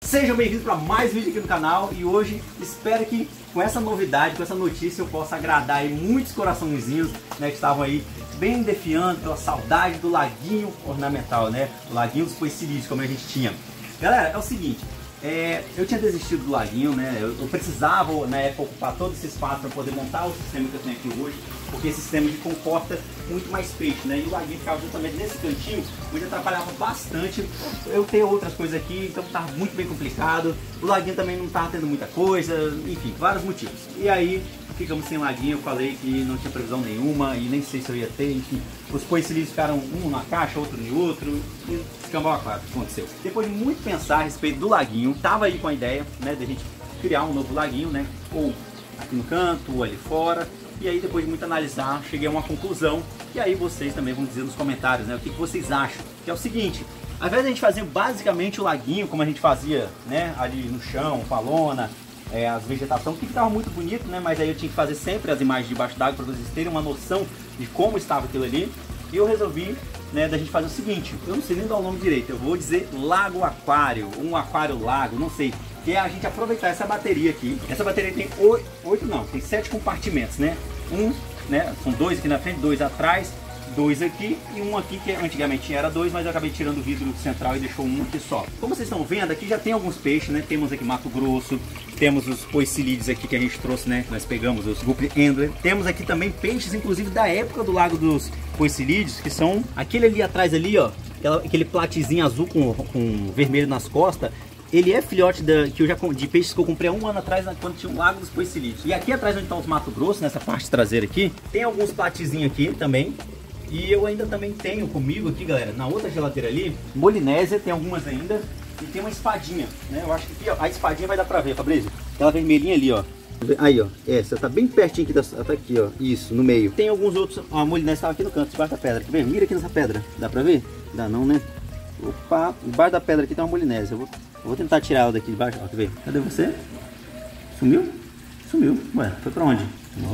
Sejam bem-vindos para mais vídeo aqui no canal e hoje espero que com essa novidade, com essa notícia eu possa agradar aí muitos coraçõezinhos, né, que estavam aí bem defiando pela saudade do laguinho ornamental, né, o laguinho dos poecilídeos como a gente tinha. Galera, é o seguinte, eu tinha desistido do laguinho, né, eu precisava na época ocupar todo esse espaço para poder montar o sistema que eu tenho aqui hoje, porque esse sistema de comporta muito mais peixe, né? E o laguinho ficava justamente nesse cantinho, onde atrapalhava bastante eu ter outras coisas aqui, então estava muito bem complicado. O laguinho também não estava tendo muita coisa, enfim, vários motivos. E aí ficamos sem laguinho, eu falei que não tinha previsão nenhuma e nem sei se eu ia ter, enfim. Os poecilídeos ficaram um numa caixa, outro em outro, e escambau a quatro, aconteceu. Depois de muito pensar a respeito do laguinho, tava aí com a ideia, né, de a gente criar um novo laguinho, né, ou aqui no canto, ou ali fora. E aí depois de muito analisar, cheguei a uma conclusão. E aí vocês também vão dizer nos comentários, né, o que vocês acham. Que é o seguinte, ao invés de a gente fazer basicamente o laguinho, como a gente fazia, né, ali no chão, com a lona, as vegetações, que ficava muito bonito, né, mas aí eu tinha que fazer sempre as imagens debaixo d'água para vocês terem uma noção de como estava aquilo ali. E eu resolvi, né, da gente fazer o seguinte, eu não sei nem dar o nome direito, eu vou dizer lago aquário, um aquário lago, não sei. Que é a gente aproveitar essa bateria aqui. Essa bateria tem tem 7 compartimentos, né? São 2 aqui na frente, 2 atrás, 2 aqui e um aqui que antigamente era 2, mas eu acabei tirando o vidro central e deixou um aqui só. Como vocês estão vendo, aqui já tem alguns peixes, né? Temos aqui Mato Grosso, temos os poecilídeos aqui que a gente trouxe, né? Nós pegamos os Guppi Endler. Temos aqui também peixes, inclusive da época do Lago dos Poecilídeos, que são aquele ali atrás ali, ó, aquele platezinho azul com vermelho nas costas. Ele é filhote de peixes que eu comprei há um ano atrás, quando tinha um Lago dos Poecilídeos. E aqui atrás onde estão os Mato Grosso, nessa parte traseira aqui, tem alguns platezinhos aqui também. E eu ainda também tenho comigo aqui, galera, na outra geladeira ali, Molinésia, tem algumas ainda. E tem uma espadinha, né? Eu acho que aqui, ó, a espadinha vai dar pra ver, Fabrício. Aquela vermelhinha ali, ó. Aí, ó, essa tá bem pertinho aqui, tá aqui, ó, isso, no meio. Tem alguns outros, ó, a Molinésia tava aqui no canto, debaixo da pedra. Aqui, mira aqui nessa pedra, dá pra ver? Dá não, né? Opa, embaixo da pedra aqui tem uma Molinésia. Eu vou tentar tirar ela daqui de baixo. Ó, quer ver? Cadê você? Sumiu? Sumiu. Ué, foi pra onde?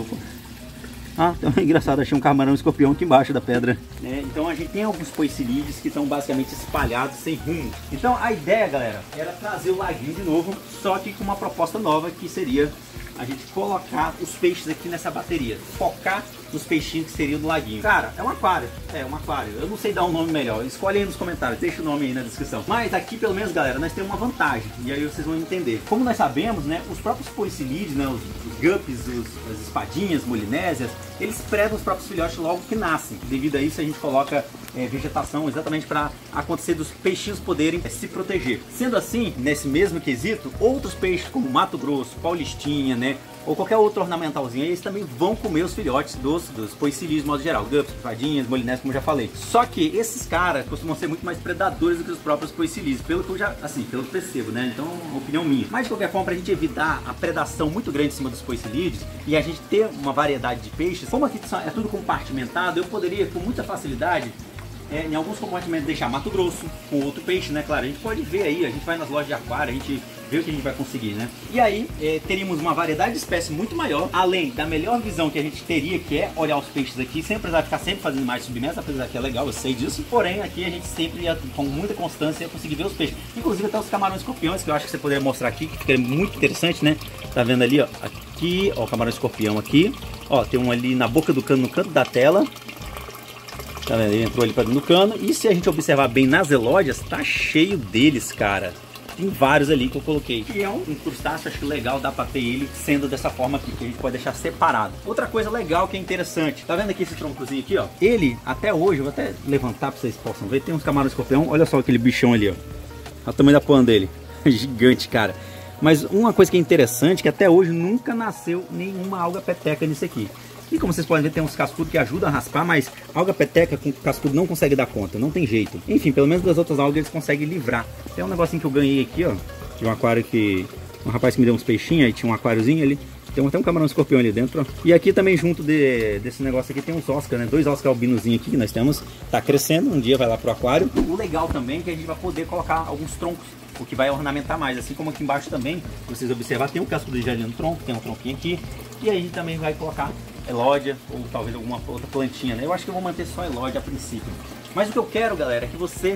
Ah, então é engraçado, achei um camarão escorpião aqui embaixo da pedra. Então a gente tem alguns poecilídeos que estão basicamente espalhados sem rumo. Então a ideia, galera, era trazer o laguinho de novo, só que com uma proposta nova que seria a gente colocar os peixes aqui nessa bateria. Focar nos peixinhos que seriam do laguinho. Cara, é um aquário. É um aquário. Eu não sei dar um nome melhor. Escolhe aí nos comentários. Deixa o nome aí na descrição. Mas aqui, pelo menos, galera, nós temos uma vantagem. E aí vocês vão entender. Como nós sabemos, né, os próprios poecilídeos, né, os guppies, as espadinhas, molinésias, eles predam os próprios filhotes logo que nascem. Devido a isso, a gente coloca vegetação exatamente para acontecer dos peixinhos poderem se proteger. Sendo assim, nesse mesmo quesito, outros peixes como Mato Grosso, Paulistinha, né, ou qualquer outro ornamentalzinho, eles também vão comer os filhotes dos poecilídeos de modo geral, guppies, espadinhas, molinésias, como eu já falei. Só que esses caras costumam ser muito mais predadores do que os próprios poecilídeos, pelo que eu já, assim, pelo que percebo, né? Então, opinião minha. Mas de qualquer forma, pra gente evitar a predação muito grande em cima dos poecilídeos e a gente ter uma variedade de peixes, como aqui é tudo compartimentado, eu poderia com muita facilidade em alguns compartimentos deixar Mato Grosso com outro peixe, né? Claro, a gente pode ver aí, a gente vai nas lojas de aquário, a gente vê o que a gente vai conseguir, né? E aí teríamos uma variedade de espécies muito maior, além da melhor visão que a gente teria, que é olhar os peixes aqui, sem precisar ficar sempre fazendo imagem submersa, apesar que é legal, eu sei disso. Porém, aqui a gente sempre ia, com muita constância, ia conseguir ver os peixes. Inclusive até os camarões escorpiões, que eu acho que você poderia mostrar aqui, que fica muito interessante, né? Tá vendo ali, ó? Aqui, ó, o camarão escorpião aqui. Ó, tem um ali na boca do cano, no canto da tela. Tá vendo? Ele entrou ali pra dentro do cano. E se a gente observar bem nas elódias, tá cheio deles, cara. Tem vários ali que eu coloquei. E é um crustáceo, acho que legal, dá pra ter ele sendo dessa forma aqui, que a gente pode deixar separado. Outra coisa legal que é interessante, tá vendo aqui esse troncozinho aqui, ó? Ele, até hoje, eu vou até levantar pra vocês possam ver, tem uns camarões escorpião, olha só aquele bichão ali, ó. Olha o tamanho da pão dele. Gigante, cara. Mas uma coisa que é interessante, que até hoje nunca nasceu nenhuma alga peteca nisso aqui. E como vocês podem ver, tem uns cascudos que ajudam a raspar, mas alga peteca com cascudo não consegue dar conta, não tem jeito. Enfim, pelo menos das outras algas eles conseguem livrar. Tem um negocinho que eu ganhei aqui, ó, de um aquário que... um rapaz que me deu uns peixinhos, aí tinha um aquáriozinho ali. Tem até um camarão escorpião ali dentro, ó. E aqui também junto desse negócio aqui tem uns Oscar, né? 2 Oscar albinozinhos aqui que nós temos. Tá crescendo, um dia vai lá pro aquário. O legal também é que a gente vai poder colocar alguns troncos, o que vai ornamentar mais. Assim como aqui embaixo também, se vocês observarem, tem um casco de jardim no tronco, tem um tronquinho aqui. E aí a gente também vai colocar elódia ou talvez alguma outra plantinha, né? Eu acho que eu vou manter só elódia a princípio. Mas o que eu quero, galera, é que você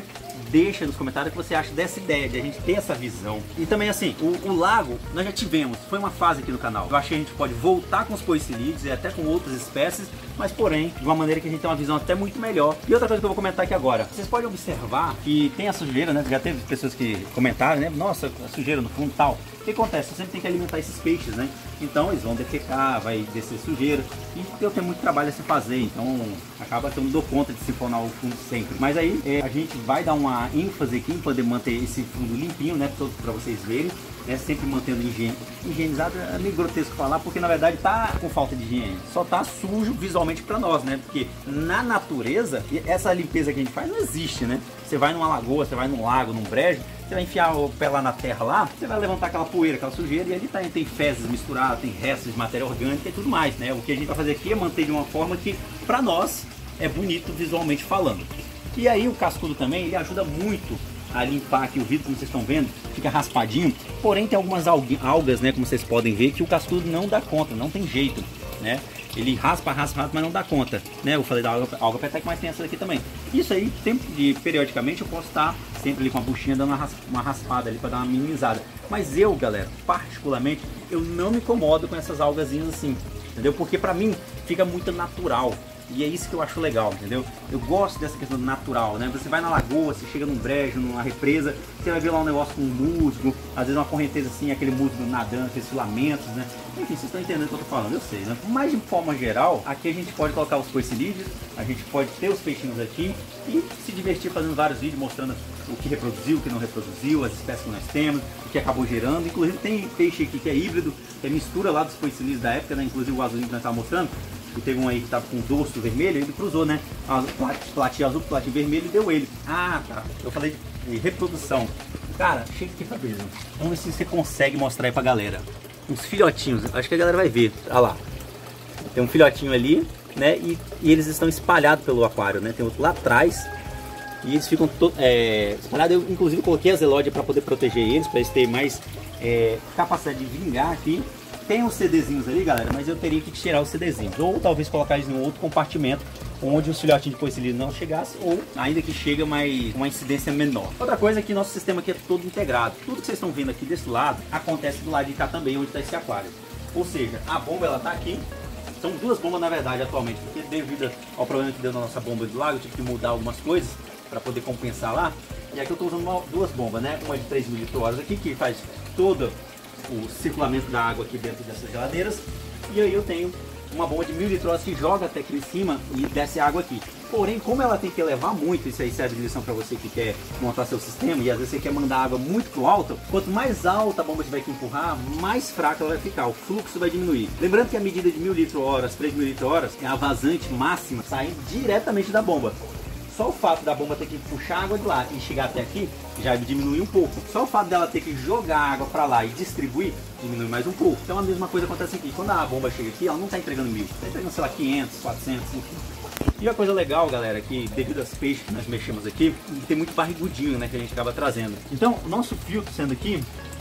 deixa nos comentários o que você acha dessa ideia, de a gente ter essa visão. E também assim, o lago nós já tivemos, foi uma fase aqui no canal. Eu acho que a gente pode voltar com os poecilídeos e até com outras espécies, mas porém, de uma maneira que a gente tem uma visão até muito melhor. E outra coisa que eu vou comentar aqui agora, vocês podem observar que tem a sujeira, né? Já teve pessoas que comentaram, né? Nossa, a sujeira no fundo e tal. O que acontece? Você sempre tem que alimentar esses peixes, né? Então eles vão defecar, vai descer sujeira. E eu tenho muito trabalho a se fazer, então acaba que eu não dou conta de sifonar o fundo sempre. Mas aí a gente vai dar uma ênfase aqui em poder manter esse fundo limpinho, né? Para vocês verem. Sempre mantendo higienizado. É meio grotesco falar, porque na verdade tá com falta de higiene. Só tá sujo visualmente para nós, né? Porque na natureza, essa limpeza que a gente faz não existe, né? Você vai numa lagoa, você vai num lago, num brejo, você vai enfiar o pé lá na terra lá, você vai levantar aquela poeira, aquela sujeira, e ali tem fezes misturadas, tem restos de matéria orgânica e tudo mais, né? O que a gente vai fazer aqui é manter de uma forma que para nós é bonito visualmente falando. E aí o cascudo também, ele ajuda muito a limpar aqui o vidro, como vocês estão vendo, fica raspadinho. Porém tem algumas algas, né, como vocês podem ver, que o cascudo não dá conta, não tem jeito, né? Ele raspa, mas não dá conta, né? Eu falei da alga peteca, mas tem essa daqui também. Isso aí, periodicamente eu posso estar sempre ali com a buchinha dando uma raspada ali para dar uma minimizada. Mas eu, galera, particularmente, eu não me incomodo com essas algazinhas assim, entendeu? Porque para mim fica muito natural. E é isso que eu acho legal, entendeu? Eu gosto dessa questão natural, né? Você vai na lagoa, você chega num brejo, numa represa, você vai ver lá um negócio com um musgo, às vezes uma correnteza assim, aquele musgo nadando, aqueles filamentos, né? Enfim, vocês estão entendendo o que eu tô falando, eu sei, né? Mas de forma geral, aqui a gente pode colocar os poecilídeos, a gente pode ter os peixinhos aqui e se divertir fazendo vários vídeos mostrando o que reproduziu, o que não reproduziu, as espécies que nós temos, o que acabou gerando. Inclusive tem peixe aqui que é híbrido, que é mistura lá dos poecilídeos da época, né? Inclusive o azulinho que nós estávamos mostrando. E teve um aí que tava com dorso vermelho, ele cruzou, né? Platinho azul, platinho vermelho e deu ele. Ah, tá. Eu falei de reprodução. Cara, chega aqui pra ver. Vamos ver se você consegue mostrar aí pra galera. Uns filhotinhos, acho que a galera vai ver. Olha lá. Tem um filhotinho ali, né? E eles estão espalhados pelo aquário, né? Tem outro lá atrás. E eles ficam espalhados. Eu, inclusive, coloquei a zelódia para poder proteger eles, para eles terem mais capacidade de vingar aqui. Tem uns CDzinhos ali, galera, mas eu teria que tirar os CDzinhos. Ou talvez colocar eles em outro compartimento, onde os filhotinhos de poecilídeo não chegassem, ou ainda que chega, mas uma incidência menor. Outra coisa é que nosso sistema aqui é todo integrado. Tudo que vocês estão vendo aqui desse lado, acontece do lado de cá também, onde está esse aquário. Ou seja, a bomba ela está aqui. São duas bombas na verdade atualmente, porque devido ao problema que deu na nossa bomba do lago, eu tive que mudar algumas coisas para poder compensar lá. E aqui eu estou usando duas bombas, né? Uma de 3.000 litros aqui, que faz todo o circulamento da água aqui dentro dessas geladeiras. E aí eu tenho uma bomba de 1.000 litros que joga até aqui em cima e desce água aqui. Porém, como ela tem que elevar muito, isso aí serve de lição para você que quer montar seu sistema e às vezes você quer mandar água muito pro alto, quanto mais alta a bomba tiver que empurrar, mais fraca ela vai ficar, o fluxo vai diminuir. Lembrando que a medida de 1.000 litros hora, 3.000 litros hora é a vazante máxima saindo diretamente da bomba. Só o fato da bomba ter que puxar água de lá e chegar até aqui já diminui um pouco. Só o fato dela ter que jogar água para lá e distribuir diminui mais um pouco. Então a mesma coisa acontece aqui. Quando a bomba chega aqui, ela não está entregando 1.000, está entregando, sei lá, 500, 400, enfim. E a coisa legal, galera, é que devido aos peixes que nós mexemos aqui, tem muito barrigudinho, né, que a gente acaba trazendo. Então, o nosso filtro sendo aqui,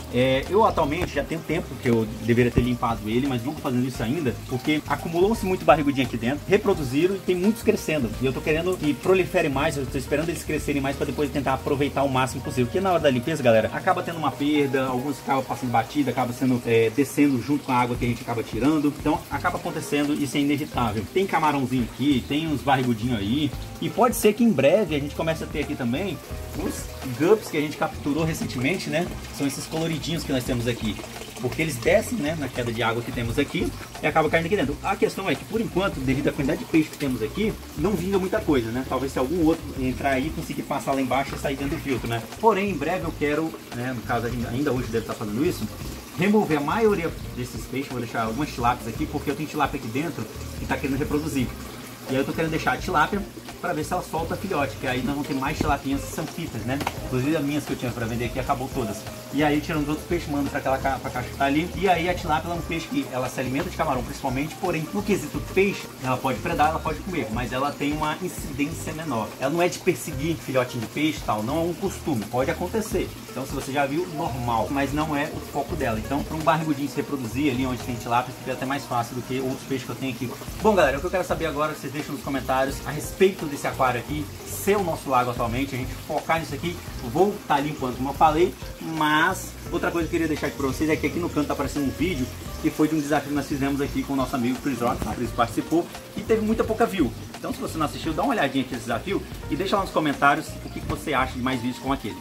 eu atualmente já tenho tempo que eu deveria ter limpado ele, mas não estou fazendo isso ainda, porque acumulou-se muito barrigudinho aqui dentro, reproduziram e tem muitos crescendo. E eu estou querendo que prolifere mais, eu estou esperando eles crescerem mais para depois tentar aproveitar o máximo possível. Porque na hora da limpeza, galera, acaba tendo uma perda, alguns acabam passando batida, acaba sendo descendo junto com a água que a gente acaba tirando. Então acaba acontecendo, isso é inevitável. Tem camarãozinho aqui, tem uns barrigudinhos aí. E pode ser que em breve a gente comece a ter aqui também os gups que a gente capturou recentemente, né? São esses coloridinhos que nós temos aqui. Porque eles descem, né, na queda de água que temos aqui e acabam caindo aqui dentro. A questão é que, por enquanto, devido à quantidade de peixe que temos aqui, não vinga muita coisa, né? Talvez se algum outro entrar aí, conseguir passar lá embaixo e sair dentro do filtro, né? Porém, em breve eu quero, né, no caso ainda hoje deve estar fazendo isso, remover a maioria desses peixes. Vou deixar algumas tilápias aqui, porque eu tenho tilápia aqui dentro que está querendo reproduzir. E aí eu tô querendo deixar a tilápia para ver se ela solta filhote, que aí nós vamos ter mais tilapinhas sanfitas, né? Inclusive as minhas que eu tinha para vender aqui acabou todas. E aí tirando os outros peixes, mando para aquela caixa que tá ali. E aí a tilápia ela é um peixe que ela se alimenta de camarão principalmente, porém no quesito peixe, ela pode predar, ela pode comer, mas ela tem uma incidência menor. Ela não é de perseguir filhotinho de peixe e tal, não é um costume, pode acontecer. Então se você já viu, normal, mas não é o foco dela. Então para um barrigudinho se reproduzir ali onde tem tilápia, fica até mais fácil do que outros peixes que eu tenho aqui. Bom galera, o que eu quero saber agora, vocês deixa nos comentários a respeito desse aquário aqui, ser o nosso lago atualmente, a gente focar nisso aqui. Vou estar limpando, como eu falei, mas outra coisa que eu queria deixar aqui para vocês é que aqui no canto está aparecendo um vídeo que foi de um desafio que nós fizemos aqui com o nosso amigo Chris Rock, o Chris participou e teve muita pouca view. Então se você não assistiu, dá uma olhadinha aqui nesse desafio e deixa lá nos comentários o que você acha de mais vídeos como aquele.